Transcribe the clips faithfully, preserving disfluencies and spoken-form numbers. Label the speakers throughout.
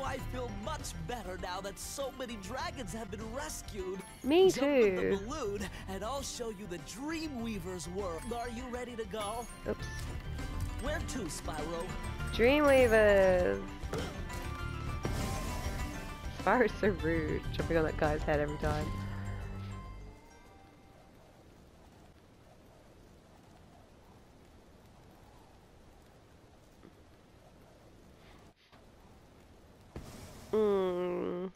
Speaker 1: I feel much better now that so many dragons have been rescued.
Speaker 2: Me
Speaker 1: Jump in the
Speaker 2: too.
Speaker 1: balloon, and I'll show you the Dreamweaver's world. Are you ready to go?
Speaker 2: Oops.
Speaker 1: Where to, Spyro?
Speaker 2: Dreamweavers. Spyro's so rude, jumping on that guy's head every time. Mm.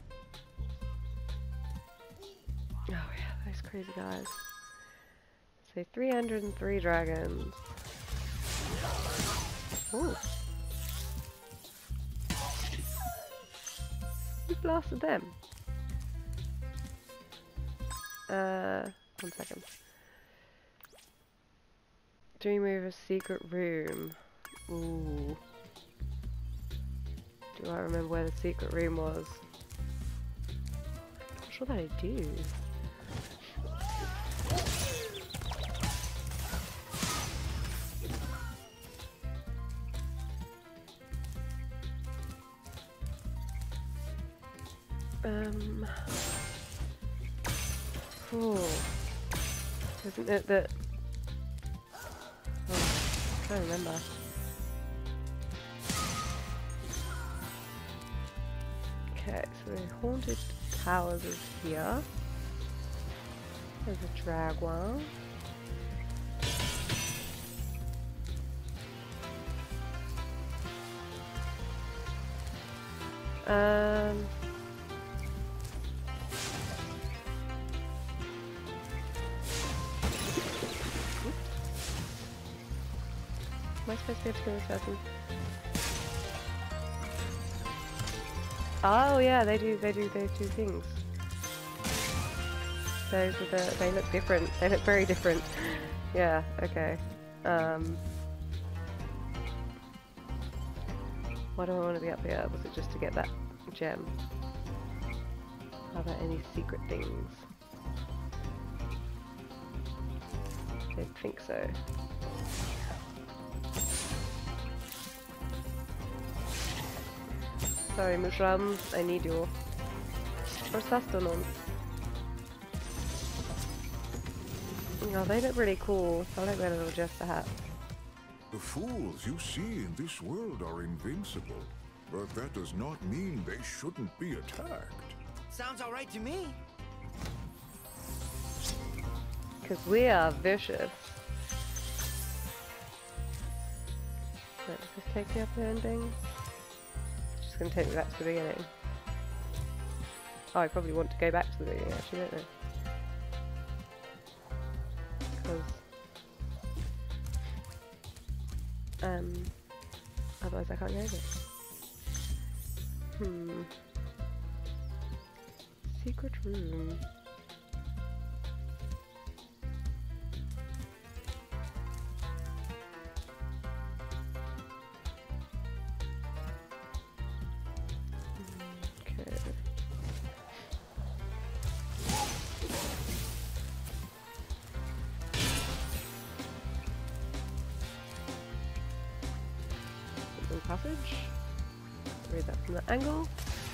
Speaker 2: Oh yeah, those crazy guys. So three hundred and three dragons. Ooh. Who blasted them? Uh, one second. Dreamweaver's secret room. Ooh. Do I remember where the secret room was? I'm not sure that I do. Um. Oh. Isn't it that? Oh, I can't remember. Okay, so the haunted towers is here. There's a dragon. Um. Am I supposed to be able to kill this person? Oh yeah, they do, they do those two things. Those are the, they look different. They look very different. Yeah, okay. Um, why do I want to be up here? Was it just to get that gem? Are there any secret things? I don't think so. Sorry, mushrooms, I need you. For sustenance. Oh, they look really cool. I like their little jester hats.
Speaker 3: The fools you see in this world are invincible, but that does not mean they shouldn't be attacked.
Speaker 4: Sounds alright to me.
Speaker 2: Because we are vicious. Wait, does this take me up the ending? It's going to take me back to the beginning. Oh, I probably want to go back to the beginning actually, don't I? Because um, otherwise I can't go there. Hmm. Secret room. Passage. Read that from that angle.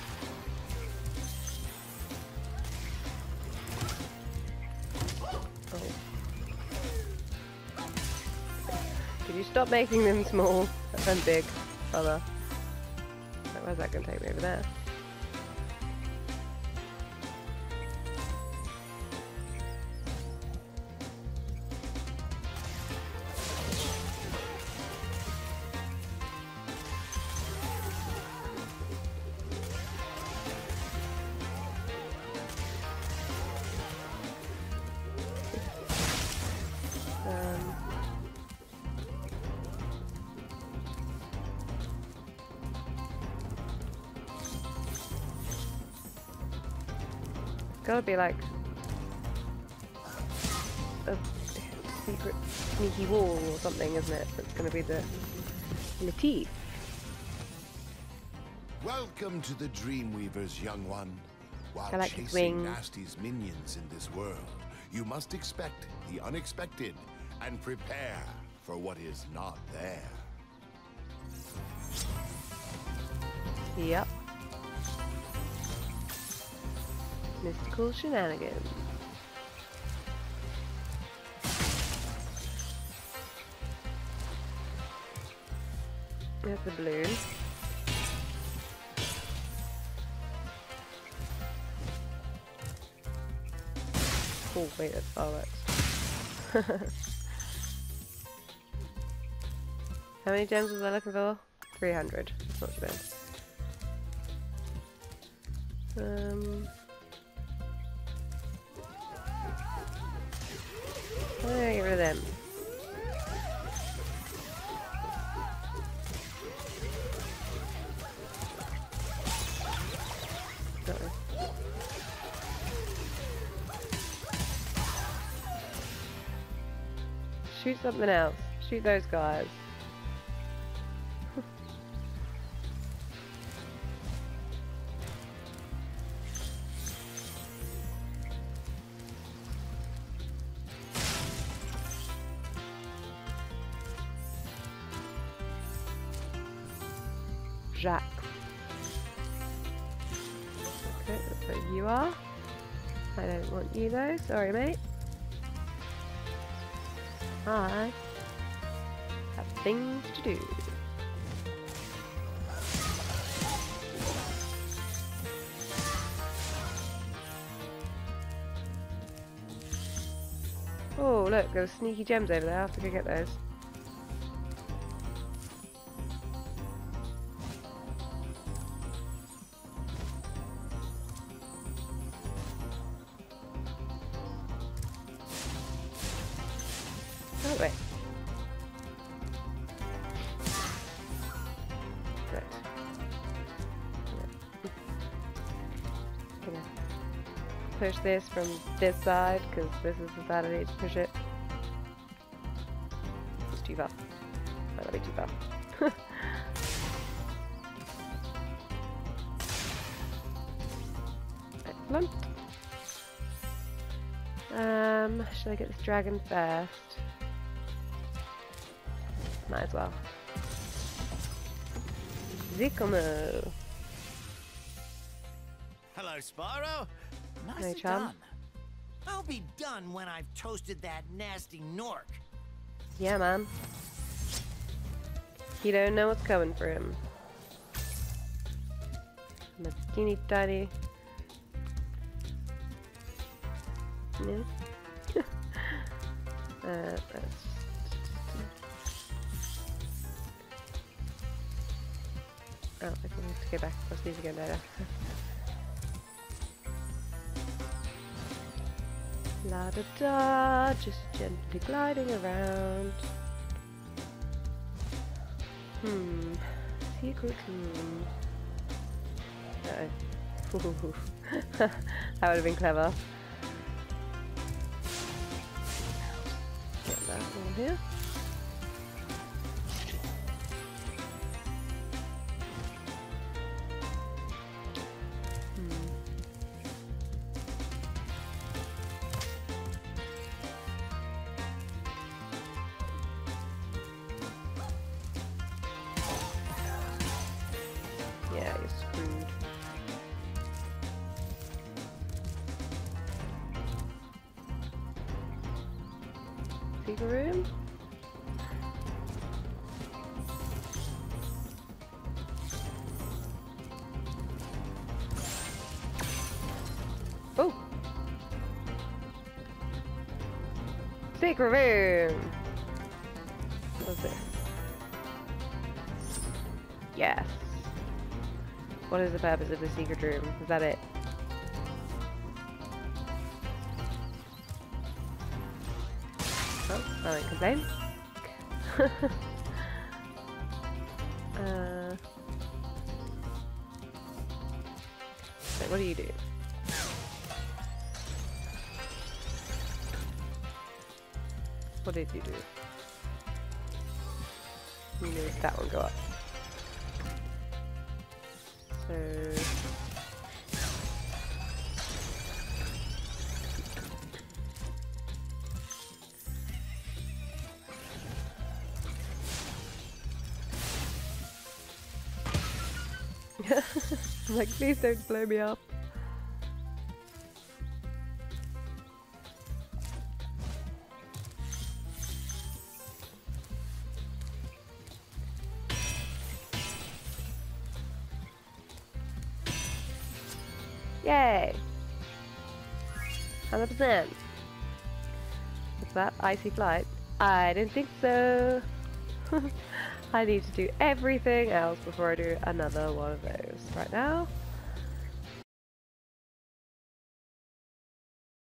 Speaker 2: Oh. Could you stop making them small and big, fella? Where's that going to take me over there? Gotta be like a secret sneaky wall or something, isn't it? That's gonna be the motif.
Speaker 4: Welcome to the Dreamweavers, young one. While
Speaker 2: I like his
Speaker 4: chasing
Speaker 2: wings.
Speaker 4: Nasty's minions in this world, you must expect the unexpected and prepare for what is not there.
Speaker 2: Yep. Mystical shenanigans. There's the balloon. Oh wait, that's fireworks. How many gems was I looking for? three hundred. That's not too bad. Um... I'm gonna get rid of them. Uh-oh. Shoot something else. Shoot those guys. Jacques. Okay, that's what you are. I don't want you though, sorry mate. I have things to do. Oh look, there were sneaky gems over there, I have to go get those. Oh wait. Right. Gonna push this from this side because this is the side I need to push it. It's too far. Might not be too far. Excellent. Um, should I get this dragon first? Might as well. Zikomo.
Speaker 1: Hello, Spyro. Nicely
Speaker 2: Hey, chum.
Speaker 1: done. I'll be done when I've toasted that nasty Nork.
Speaker 2: Yeah, man. He don't know what's coming for him. I'm a teeny tiny. Yeah. uh, that's Oh, I think I have to go back across these again later. La da da, just gently gliding around. Hmm, secret room. Uh oh. That would have been clever. Get that one here. Yeah, you're screwed. Secret room? Oh! Secret room! What's this? Yes. What is the purpose of the secret room? Is that it? Oh, I won't complain. uh, so what do you do? What did you do? You made that one go up. So I'm like, please don't blow me up. Yay! one hundred percent. What's that? Icy flight? I didn't think so. I need to do everything else before I do another one of those. Right now,